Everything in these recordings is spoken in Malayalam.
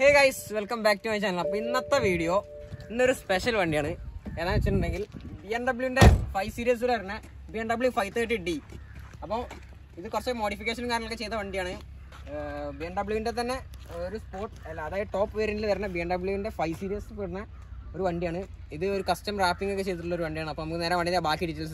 Hey guys, welcome back to my channel. This video is a special one. BMW 5 Series BMW 530D. This is a modification of BMW sport top variant BMW 5 Series. This is a custom wrapping. We will see details.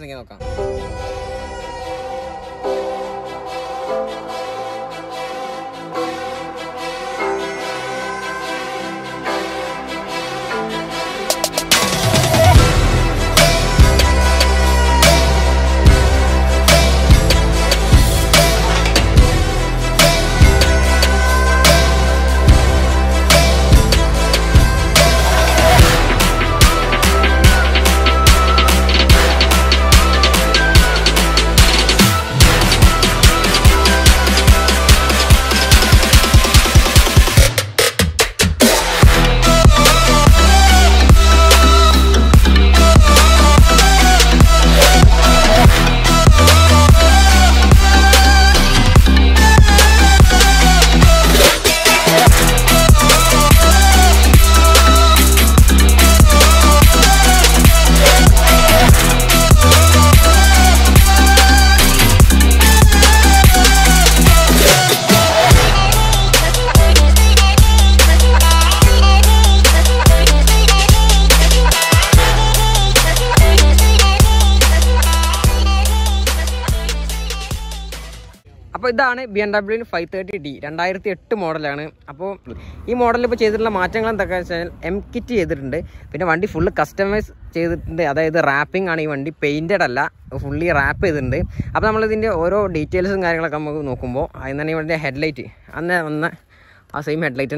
This is BMW 530D, 2008 model. This model is M-Kit. It's fully customized. Wrapping painted, fully wrapped. We will details headlight. Same headlight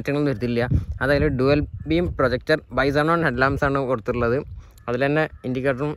dual beam projector. Bison headlamps indicator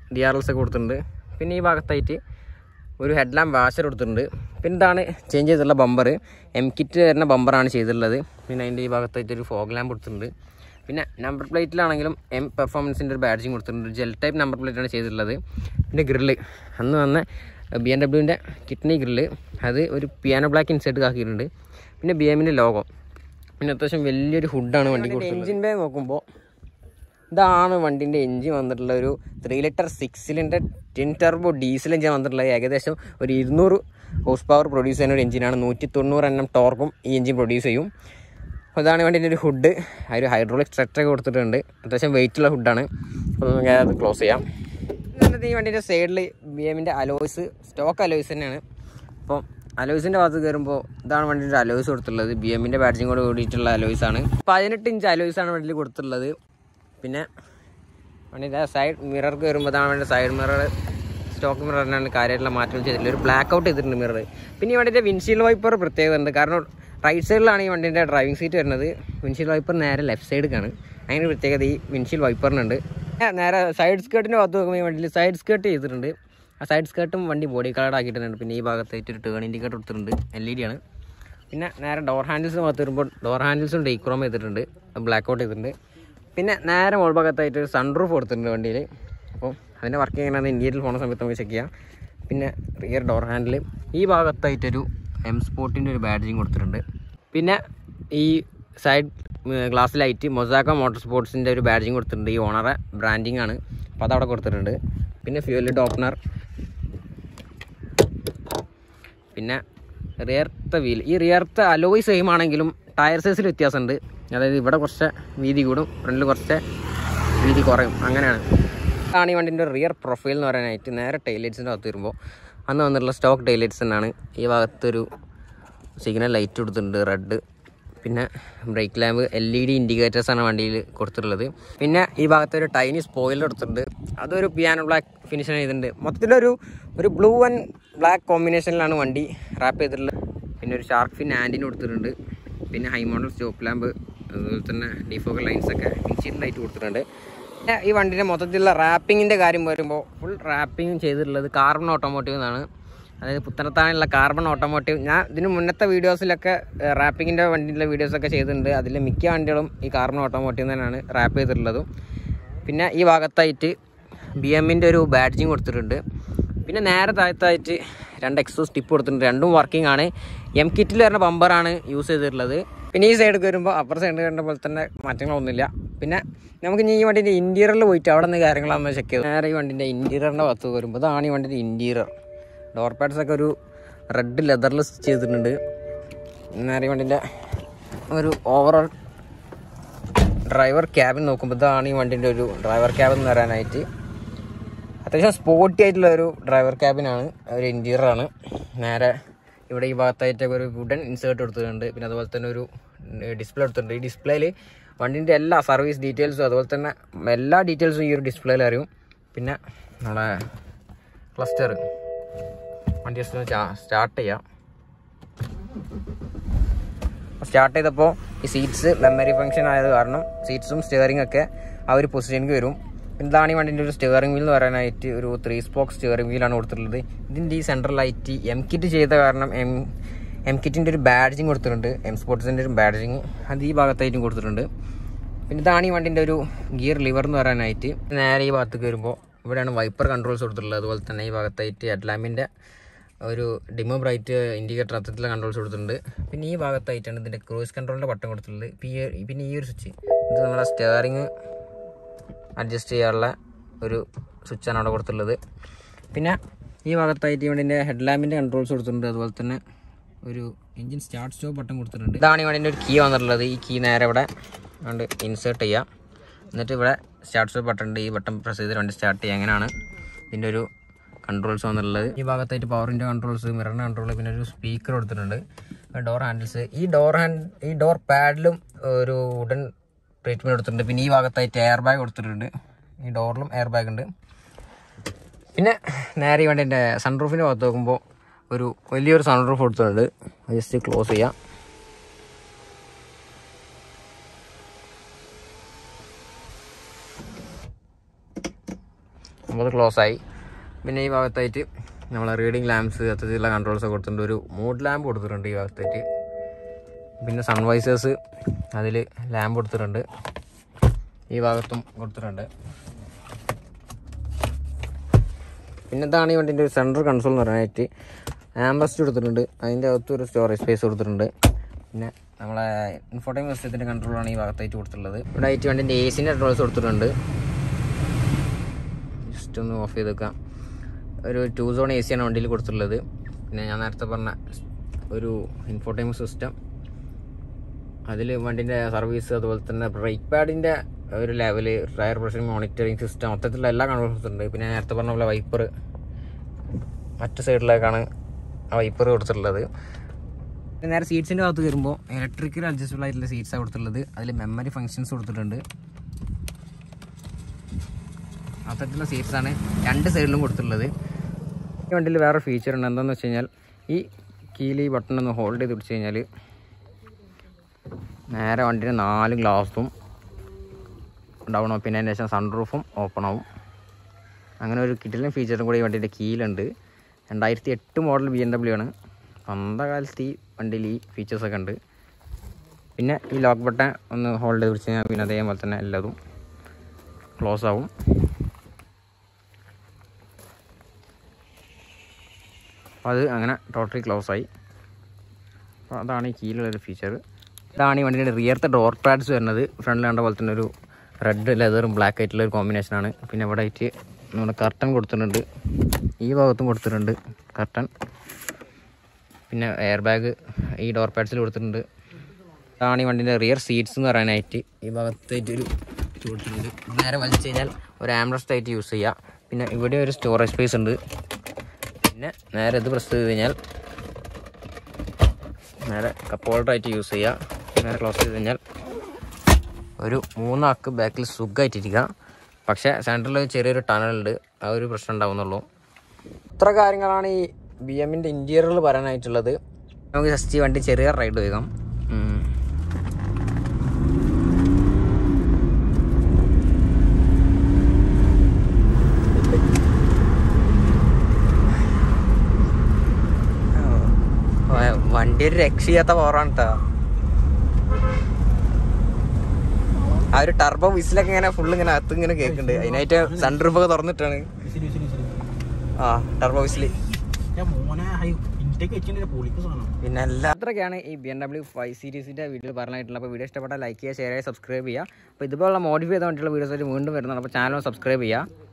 DRLs. ഒരു headlamp washer കൊടുത്തിട്ടുണ്ട്. പിന്നെ ഇതാണ് ചേഞ്ച് ചെയ്തിട്ടുള്ള ബമ്പർ. M-Kit വരുന്ന ബമ്പറാണ് ചെയ്തിട്ടുള്ളത്. പിന്നെ അതിൻ്റെ ഈ ഭാഗത്തായിട്ട് ഒരു ഫോഗ് ലാമ്പ് കൊടുത്തിട്ടുണ്ട്. പിന്നെ നമ്പർ പ്ലേറ്റിലാണെങ്കിലും M പെർഫോമൻസിൻ്റെ ഒരു ബാഡ്ജിങ് കൊടുത്തിട്ടുണ്ട്. ജെൽ ടൈപ്പ് നമ്പർ പ്ലേറ്റാണ് ചെയ്തിട്ടുള്ളത്. പിന്നെ ഗ്രില്ല് അന്ന് വന്ന BMW കിഡ്നി ഗ്രില്ല് അത് ഒരു പിയാനോ ബ്ലാക്ക് ഇൻസൈഡ് ആക്കിയിട്ടുണ്ട്. പിന്നെ BMൻ്റെ ലോഗോ. പിന്നെ അത്യാവശ്യം വലിയൊരു ഹുഡാണ് വണ്ടി കൊടുത്തിട്ടുള്ളത്. എഞ്ചിൻ ബേ നോക്കുമ്പോൾ ഇതാണ് വണ്ടിൻ്റെ എഞ്ചിൻ വന്നിട്ടുള്ള ഒരു 3 litre 6 cylinder twin turbo diesel engine വന്നിട്ടുള്ളത്. ഏകദേശം ഒരു 200 ഹോഴ്സ് പവർ പ്രൊഡ്യൂസ് ചെയ്യുന്ന ഒരു എഞ്ചിനാണ്. 190 Nm ടോർക്കും ഈ എഞ്ചിൻ പ്രൊഡ്യൂസ് ചെയ്യും. അതാണ് വണ്ടിൻ്റെ ഒരു ഹുഡ്. ഒരു ഹൈഡ്രോളിക് സ്ട്രക്ചറൊക്കെ കൊടുത്തിട്ടുണ്ട്. അത്യാവശ്യം വെയിറ്റുള്ള ഹുഡാണ്. അപ്പോൾ നമുക്ക് അത് ക്ലോസ് ചെയ്യാം. ഈ വണ്ടിൻ്റെ സൈഡിൽ BMൻ്റെ അലോയ്സ് സ്റ്റോക്ക് അലോയ്സ് തന്നെയാണ്. അപ്പോൾ അലോയ്സിൻ്റെ ഭാഗത്ത് കയറുമ്പോൾ ഇതാണ് വണ്ടിൻ്റെ അലോയ്സ് കൊടുത്തിട്ടുള്ളത്. BMൻ്റെ ബാഡ്ജിങ്ങോട് കൂടിയിട്ടുള്ള അലോയ്സാണ്. 18 ഇഞ്ച് അലോയ്സാണ് വണ്ടിയിൽ കൊടുത്തിട്ടുള്ളത്. പിന്നെ വണ്ടിൻ്റെ സൈഡ് മിറർ കയറുമ്പോൾ അതാണ് സൈഡ് മിറർ സ്റ്റോക്ക് മിററിനാണ് കാര്യമായിട്ടുള്ള മാറ്റം ചെയ്തിട്ടില്ല. ഒരു ബ്ലാക്ക് ഔട്ട് ചെയ്തിട്ടുണ്ട് മിറർ. പിന്നെ ഈ വണ്ടിൻ്റെ വിൻഷീൽഡ് വൈപ്പർ പ്രത്യേകത ഉണ്ട്. കാരണം റൈറ്റ് സൈഡിലാണ് ഈ വണ്ടിൻ്റെ ഡ്രൈവിംഗ് സീറ്റ് വരുന്നത്. വിൻഷീൽഡ് വൈപ്പർ നേരെ ലെഫ്റ്റ് സൈഡിലാണ്. അങ്ങനെ പ്രത്യേകത ഈ വിൻഷീൽഡ് വൈപ്പറിനുണ്ട്. നേരെ സൈഡ് സ്കേർട്ടിൻ്റെ ഭാഗത്ത് നോക്കുമ്പോൾ ഈ വണ്ടിയിൽ സൈഡ് സ്കേർട്ട് ചെയ്തിട്ടുണ്ട്. ആ സൈഡ് സ്കേർട്ടും വണ്ടി ബോഡി കളർ ആക്കിയിട്ടുണ്ട്. പിന്നെ ഈ ഭാഗത്തായിട്ട് ഒരു ടേൺ ഇൻഡിക്കേറ്റർ കൊടുത്തിട്ടുണ്ട്. LED ആണ്. പിന്നെ നേരെ ഡോർ ഹാൻഡിൽസ് ഭാഗത്ത് വരുമ്പോൾ ഡോർ ഹാൻഡിൽസും ഡീക്രോം ചെയ്തിട്ടുണ്ട്. ബ്ലാക്ക് ഔട്ട് ചെയ്തിട്ടുണ്ട്. പിന്നെ നേരെ മോൾ ഭാഗത്തായിട്ട് ഒരു സൺറൂഫ് കൊടുത്തിട്ടുണ്ട് വണ്ടിയിൽ. അപ്പോൾ അതിൻ്റെ വർക്ക് എങ്ങനെയാണ് ഇന്ത്യയിൽ പോകുന്ന സമയത്ത് നമുക്ക് ചെക്ക് ചെയ്യാം. പിന്നെ റിയർ ഡോർ ഹാൻഡിൽ ഈ ഭാഗത്തായിട്ടൊരു M സ്പോർട്ടിൻ്റെ ഒരു ബാഡ്ജിങ് കൊടുത്തിട്ടുണ്ട്. പിന്നെ ഈ സൈഡ് ഗ്ലാസ് ലൈറ്റ് മൊസാക്ക മോട്ടോർ സ്പോർട്സിൻ്റെ ഒരു ബാഡ്ജിങ് കൊടുത്തിട്ടുണ്ട്. ഈ ഓണറെ ബ്രാൻഡിങ് ആണ്. അപ്പോൾ അതവിടെ കൊടുത്തിട്ടുണ്ട്. പിന്നെ ഫ്യൂൽ ഓപ്പണർ. പിന്നെ റിയർത്തെ വീൽ. ഈ റിയർത്തെ അലോയ് സെയിം ആണെങ്കിലും ടയർ സൈസിൽ വ്യത്യാസമുണ്ട്. അതായത് ഇവിടെ കുറച്ച് വീതി കൂടും, ഫ്രണ്ടിൽ കുറച്ച് വീതി കുറയും. അങ്ങനെയാണ്. അതാണ് ഈ വണ്ടിൻ്റെ റിയർ പ്രൊഫൈൽ എന്ന് പറയാനായിട്ട്. നേരെ ടൈലൈറ്റ്സിൻ്റെ അകത്ത് വരുമ്പോൾ അന്ന് വന്നിട്ടുള്ള സ്റ്റോക്ക് ടൈലൈറ്റ്സ് തന്നെയാണ്. ഈ ഭാഗത്തൊരു സിഗ്നൽ ലൈറ്റ് കൊടുത്തിട്ടുണ്ട് റെഡ്. പിന്നെ ബ്രേക്ക് ലാമ്പ് LED ഇൻഡിക്കേറ്റേഴ്സാണ് വണ്ടിയിൽ കൊടുത്തിട്ടുള്ളത്. പിന്നെ ഈ ഭാഗത്തൊരു ടൈനി സ്പോയിലർ കൊടുത്തിട്ടുണ്ട്. അതൊരു പിയാനോ ബ്ലാക്ക് ഫിനിഷ് ചെയ്തിട്ടുണ്ട്. മൊത്തത്തിലൊരു ബ്ലൂ ആൻഡ് ബ്ലാക്ക് കോമ്പിനേഷനിലാണ് വണ്ടി റാപ്പ് ചെയ്തിട്ടുള്ളത്. പിന്നെ ഒരു ഷാർക്ക് ഫിൻ ആൻറ്റിന് കൊടുത്തിട്ടുണ്ട്. പിന്നെ ഹൈ മോഡൽ സ്റ്റോപ്പ് ലാമ്പ്, അതുപോലെ തന്നെ ഡിഫോക്കൽ ലൈൻസൊക്കെ വിൻഷീൽഡ് ലൈറ്റ് കൊടുത്തിട്ടുണ്ട്. പിന്നെ ഈ വണ്ടിൻ്റെ മൊത്തത്തിലുള്ള റാപ്പിങ്ങിൻ്റെ കാര്യം വരുമ്പോൾ ഫുൾ റാപ്പിംഗ് ചെയ്തിട്ടുള്ളത് കാർബൺ ഓട്ടോമോട്ടീവ് എന്നാണ്. അതായത് പുത്തനത്താനുള്ള കാർബൺ ഓട്ടോമോട്ടീവ്. ഞാൻ ഇതിന് മുന്നത്തെ വീഡിയോസിലൊക്കെ റാപ്പിങ്ങിൻ്റെ വണ്ടിയിലെ വീഡിയോസൊക്കെ ചെയ്തിട്ടുണ്ട്. അതിൽ മിക്ക വണ്ടികളും ഈ കാർബൺ ഓട്ടോമോട്ടീവ് തന്നെയാണ് റാപ്പ് ചെയ്തിട്ടുള്ളതും. പിന്നെ ഈ ഭാഗത്തായിട്ട് BMൻ്റെ ഒരു ബാഡ്ജിങ് കൊടുത്തിട്ടുണ്ട്. പിന്നെ നേരെ താഴത്തായിട്ട് രണ്ട് എക്സോസ്റ്റ് ടിപ്പ് കൊടുത്തിട്ടുണ്ട്. രണ്ടും വർക്കിംഗ് ആണ്. M-Kitൽ വരുന്ന ബമ്പറാണ് യൂസ് ചെയ്തിട്ടുള്ളത്. പിന്നെ ഈ സൈഡിൽ വരുമ്പോൾ അപ്പുറ സൈഡ് കണ്ട പോലെ തന്നെ മാറ്റങ്ങളൊന്നുമില്ല. പിന്നെ നമുക്ക് ഈ വണ്ടീൻ്റെ ഇൻറ്റീരിയറിൽ പോയിട്ട് അവിടെ നിന്ന് കാര്യങ്ങളാണെന്ന് ചെക്ക് ചെയ്തു. നേരെ ഈ വണ്ടീൻ്റെ ഇൻറ്റീരിയറിൻ്റെ ഭാഗത്ത് വരുമ്പോൾ ഇതാണ് ഈ വണ്ടീൻ്റെ ഇൻറ്റീരിയർ. ഡോർ പാഡ്സൊക്കെ ഒരു റെഡ് ലെതറിൽ സ്റ്റിച്ച് ചെയ്തിട്ടുണ്ട്. നേരെ ഈ വണ്ടീൻ്റെ ഒരു ഓവറോൾ ഡ്രൈവർ ക്യാബിൻ നോക്കുമ്പോൾ ഇതാണ് ഈ വണ്ടീൻ്റെ ഒരു ഡ്രൈവർ ക്യാബിൻ എന്ന് പറയാനായിട്ട്. അത്യാവശ്യം സ്പോർട്ടി ആയിട്ടുള്ള ഒരു ഡ്രൈവർ ക്യാബിനാണ്, ഒരു ഇൻറ്റീരിയറാണ്. നേരെ ഇവിടെ ഈ ഭാഗത്തായിട്ടൊക്കെ ഒരു വുഡൻ ഇൻസേർട്ട് കൊടുത്തിട്ടുണ്ട്. പിന്നെ അതുപോലെ തന്നെ ഒരു ഡിസ്പ്ലേ എടുത്തിട്ടുണ്ട്. ഈ ഡിസ്പ്ലേയിൽ വണ്ടീൻ്റെ എല്ലാ സർവീസ് ഡീറ്റെയിൽസും അതുപോലെ തന്നെ എല്ലാ ഡീറ്റെയിൽസും ഈ ഒരു ഡിസ്പ്ലേയിൽ അറിയും. പിന്നെ നമ്മുടെ ക്ലസ്റ്റർ വണ്ടി ജസ്റ്റ് സ്റ്റാർട്ട് ചെയ്യാം. സ്റ്റാർട്ട് ചെയ്തപ്പോൾ ഈ സീറ്റ്സ് മെമ്മറി ഫംഗ്ഷൻ ആയത് കാരണം സീറ്റ്സും സ്റ്റിയറിംഗ് ഒക്കെ ആ ഒരു പൊസിഷനിലേക്ക് വരും. ഇതാണ് ഈ വണ്ടിൻ്റെ ഒരു സ്റ്റിയറിംഗ് വീൽ എന്ന് പറയാനായിട്ട് ഒരു 3 സ്പോക്ക് സ്റ്റിയറിംഗ് വീലാണ് കൊടുത്തിട്ടുള്ളത്. ഇതിൻ്റെ ഈ സെൻട്രൽ ലൈറ്റ് എം-കിറ്റ് ചെയ്ത കാരണം എം-കിറ്റിൻ്റെ ഒരു ബാഡ്ജിങ് കൊടുത്തിട്ടുണ്ട്. എം സ്പോർട്സിൻ്റെ ഒരു ബാഡ്ജിങ് അത് ഈ ഭാഗത്തായിട്ടും കൊടുത്തിട്ടുണ്ട്. പിന്നെ ഇതാണ് ഈ വണ്ടിൻ്റെ ഒരു ഗിയർ ലിവർ എന്ന് പറയാനായിട്ട്. നേരെ ഈ ഭാഗത്തേക്ക് വരുമ്പോൾ ഇവിടെയാണ് വൈപ്പർ കൺട്രോൾസ് കൊടുത്തിട്ടുള്ളത്. അതുപോലെ തന്നെ ഈ ഭാഗത്തായിട്ട് ഹെഡ്ലാമ്പിൻ്റെ ഒരു ഡിമോ ബ്രൈറ്റ് ഇൻഡിക്കേറ്റർ അത്തരത്തിലുള്ള കൺട്രോൾസ് കൊടുത്തിട്ടുണ്ട്. പിന്നെ ഈ ഭാഗത്തായിട്ടാണ് ഇതിൻ്റെ ക്രൂസ് കൺട്രോളിൻ്റെ ബട്ടൺ കൊടുത്തിട്ടുള്ളത്. പിന്നെ ഈ ഒരു സ്വിച്ച് ഇത് നമ്മുടെ സ്റ്റിയറിങ് അഡ്ജസ്റ്റ് ചെയ്യാനുള്ള ഒരു സ്വിച്ചാണ് അവിടെ കൊടുത്തിട്ടുള്ളത്. പിന്നെ ഈ ഭാഗത്തായിട്ട് വണ്ടിൻ്റെ ഹെഡ്ലാമ്പിൻ്റെ കൺട്രോൾസ് കൊടുത്തിട്ടുണ്ട്. അതുപോലെ തന്നെ ഒരു എഞ്ചിൻ സ്റ്റാർട്ട് സ്റ്റോപ്പ് ബട്ടൺ കൊടുത്തിട്ടുണ്ട്. ഇതാണ് ഈ വണ്ടിൻ്റെ ഒരു കീ വന്നിട്ടുള്ളത്. ഈ കീ നേരെ ഇവിടെ കൊണ്ട് ഇൻസേർട്ട് ചെയ്യാം. എന്നിട്ട് ഇവിടെ സ്റ്റാർട്ട് സ്റ്റോപ്പ് ബട്ടൺ ഉണ്ട്. ഈ ബട്ടൺ പ്രസ് ചെയ്ത് വണ്ടി സ്റ്റാർട്ട് ചെയ്യുക. അങ്ങനെയാണ് ഇതിൻ്റെ ഒരു കൺട്രോൾസ് വന്നിട്ടുള്ളത്. ഈ ഭാഗത്തായിട്ട് പവറിൻ്റെ കൺട്രോൾസ്, മിററിൻ്റെ കൺട്രോൾ, പിന്നെ ഒരു സ്പീക്കർ കൊടുത്തിട്ടുണ്ട്. ഡോർ ഹാൻഡിൽസ്, ഈ ഡോർ പാഡിലും ഒരു വുഡൻ ട്രീറ്റ്മെൻറ്റ് കൊടുത്തിട്ടുണ്ട്. പിന്നെ ഈ ഭാഗത്തായിട്ട് എയർ ബാഗ് കൊടുത്തിട്ടുണ്ട്. ഈ ഡോറിലും എയർ ബാഗ് ഉണ്ട്. പിന്നെ നേരെ വേണ്ടി എൻ്റെ സൺറൂഫിൻ്റെ ഭാഗത്ത് നോക്കുമ്പോൾ ഒരു വലിയൊരു സൺറൂഫ് കൊടുത്തിട്ടുണ്ട്. ജസ്റ്റ് ക്ലോസ് ചെയ്യാം. നമുക്കത് ക്ലോസായി. പിന്നെ ഈ ഭാഗത്തായിട്ട് നമ്മൾ റീഡിങ് ലാമ്പ്സ് അത്തരത്തിലുള്ള കൺട്രോൾസൊക്കെ കൊടുത്തിട്ടുണ്ട്. ഒരു മൂഡ് ലാമ്പ് കൊടുത്തിട്ടുണ്ട് ഈ ഭാഗത്തായിട്ട്. പിന്നെ സൺവൈസേഴ്സ് അതിൽ ലാമ്പ് കൊടുത്തിട്ടുണ്ട്. ഈ ഭാഗത്തും കൊടുത്തിട്ടുണ്ട്. പിന്നെ ഇതാണ് ഈ വണ്ടിൻ്റെ ഒരു സെൻട്രൽ കൺസോൾ എന്ന് പറയാനായിട്ട് ആംബസ്റ്റ് കൊടുത്തിട്ടുണ്ട്. അതിൻ്റെ അകത്ത് ഒരു സ്റ്റോറേജ് സ്പേസ് കൊടുത്തിട്ടുണ്ട്. പിന്നെ നമ്മളെ ഇൻഫോർടൈൻമെന്റ് സിസ്റ്റത്തിൻ്റെ കൺട്രോളാണ് ഈ ഭാഗത്തായിട്ട് കൊടുത്തിട്ടുള്ളത്. ഇവിടെ ആയിട്ട് വണ്ടിൻ്റെ AC-ൻ്റെ കൺട്രോൾസ് കൊടുത്തിട്ടുണ്ട്. ജസ്റ്റ് ഒന്ന് ഓഫ് ചെയ്ത് വെക്കാം. ഒരു 2 സോൺ AC-യാണ് വണ്ടിയിൽ കൊടുത്തിട്ടുള്ളത്. പിന്നെ ഞാൻ നേരത്തെ പറഞ്ഞ ഒരു ഇൻഫോർടൈൻമെന്റ് സിസ്റ്റം, അതിൽ വണ്ടിൻ്റെ സർവീസ്, അതുപോലെ തന്നെ ബ്രേക്ക് പാഡിൻ്റെ ഒരു level, tyre pressure monitoring system, മൊത്തത്തിലുള്ള എല്ലാ കൺട്രോൾസും ഉണ്ട്. പിന്നെ നേരത്തെ പറഞ്ഞ പോലെ വൈപ്പർ മറ്റു സൈഡിലേക്കാണ് ആ വൈപ്പർ കൊടുത്തിട്ടുള്ളത്. നേരെ സീറ്റ്സിൻ്റെ ഭാഗത്ത് വരുമ്പോൾ ഇലക്ട്രിക്കൽ അഡ്ജസ്റ്റബിൾ ആയിട്ടുള്ള സീറ്റ്സാണ് കൊടുത്തിട്ടുള്ളത്. അതിൽ മെമ്മറി ഫങ്ഷൻസ് കൊടുത്തിട്ടുണ്ട്. അത്തരത്തിലുള്ള സീറ്റ്സാണ് 2 സൈഡിലും കൊടുത്തിട്ടുള്ളത്. ഈ വണ്ടിയിൽ വേറെ ഫീച്ചർ ഉണ്ട്. എന്താണെന്ന് വെച്ച് കഴിഞ്ഞാൽ ഈ കീയിൽ ഈ ബട്ടൺ ഒന്ന് ഹോൾഡ് ചെയ്ത് പിടിച്ച് കഴിഞ്ഞാൽ നേരെ വണ്ടിൻ്റെ 4 ഗ്ലാസും ഡൗൺ ആവും. പിന്നെ അതിന് ശേഷം സൺറൂഫും ഓപ്പൺ ആവും. അങ്ങനെ ഒരു കിടിലൻ ഫീച്ചറും കൂടി ഈ വണ്ടിൻ്റെ കീയിലുണ്ട്. 2008 മോഡൽ BMW ആണ്. സ്വന്തം കാലത്ത് ഈ വണ്ടിയിൽ ഈ ഫീച്ചേഴ്സൊക്കെ ഉണ്ട്. പിന്നെ ഈ ലോക്ക് ബട്ടൺ ഒന്ന് ഹോൾഡ് ചെയ്ത് പിടിച്ച് കഴിഞ്ഞാൽ പിന്നെ അതേപോലെ തന്നെ എല്ലാതും ക്ലോസ് ആവും. അപ്പോൾ അത് അങ്ങനെ ടോട്ടലി ക്ലോസ് ആയി. അപ്പോൾ അതാണ് ഈ കീയിലുള്ളൊരു ഫീച്ചർ. ഇതാണ് ഈ വണ്ടിയുടെ റിയർത്തെ ഡോർ പാഡ്സ് വരുന്നത്. ഫ്രണ്ടിൽ കണ്ട പോലെ തന്നെ ഒരു റെഡ് ലെതറും ബ്ലാക്ക് ആയിട്ടുള്ള ഒരു കോമ്പിനേഷനാണ്. പിന്നെ ഇവിടെ ആയിട്ട് നമ്മുടെ കർട്ടൻ കൊടുത്തിട്ടുണ്ട്. ഈ ഭാഗത്തും കൊടുത്തിട്ടുണ്ട് കർട്ടൻ. പിന്നെ എയർ ബാഗ് ഈ ഡോർ പാഡ്സിൽ കൊടുത്തിട്ടുണ്ട്. ഇതാണ് ഈ വണ്ടിൻ്റെ റിയർ സീറ്റ്സ് എന്ന് പറയാനായിട്ട് ഈ ഭാഗത്തായിട്ടൊരു കൊടുത്തിട്ടുണ്ട്. നേരെ വലിച്ചു കഴിഞ്ഞാൽ ഒരു ആംബ്രസ്റ്റ് ആയിട്ട് യൂസ് ചെയ്യാം. പിന്നെ ഇവിടെ ഒരു സ്റ്റോറേജ് സ്പേസ് ഉണ്ട്. പിന്നെ നേരെ ഇത് പ്രസ് ചെയ്ത് കഴിഞ്ഞാൽ നേരെ കപ്പ് ഹോൾഡറായിട്ട് യൂസ് ചെയ്യുക. നേരെ ക്ലോസ് ചെയ്ത് കഴിഞ്ഞാൽ ഒരു 3 ആൾക്ക് ബാക്കിൽ സുഖമായിട്ടിരിക്കുക. പക്ഷേ സെൻറ്ററിൽ ചെറിയൊരു ടണലുണ്ട്. ആ ഒരു പ്രശ്നം ഉണ്ടാവുന്നുള്ളൂ. ഇത്ര കാര്യങ്ങളാണ് ഈ BMWൻ്റെ ഇൻറ്റീരിയറിൽ പറയാനായിട്ടുള്ളത്. നമുക്ക് ജസ്റ്റ് ഈ വണ്ടി ചെറിയ റൈഡ് പോകാം. വണ്ടി ഒരു രക്ഷയാത്ത പവറാണ് കേട്ടോ. ആ ഒരു ടർബോ വിസിലൊക്കെ ഇങ്ങനെ ഫുള്ള് ഇങ്ങനെ അകത്ത് ഇങ്ങനെ കേൾക്കുന്നുണ്ട്. അതിനായിട്ട് സൺറൂഫൊക്കെ തുറന്നിട്ടാണ്. ആ ടർബോ വിസില് പിന്നെ എല്ലാത്രയൊക്കെയാണ് ഈ BMW 5 സീരീസിൻ്റെ വീഡിയോ പറഞ്ഞിട്ടുള്ളത്. അപ്പോൾ വീഡിയോ ഇഷ്ടപ്പെട്ടാൽ ലൈക്ക് ചെയ്യുക, ഷെയർ ചെയ്യുക, സബ്സ്ക്രൈബ് ചെയ്യുക. അപ്പോൾ ഇതുപോലുള്ള മോഡിഫൈ ചെയ്ത് വേണ്ടിയിട്ടുള്ള വീഡിയോസ് വീണ്ടും വരുന്നതാണ്. അപ്പോൾ ചാനൽ സബ്സ്ക്രൈബ് ചെയ്യുക.